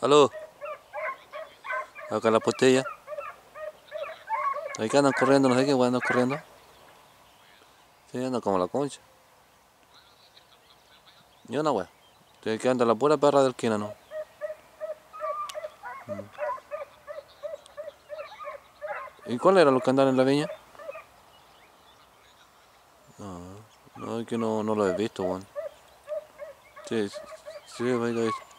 Salud. Acá la postilla. Ahí que andan corriendo, no sé qué weón andan corriendo. Sí, andan como la concha. Y una weón. Estoy que anda la pura perra del esquina, ¿no? ¿Y cuál era los que andan en la viña? No, es que no lo he visto, weón. Sí, sí, sí, lo he visto.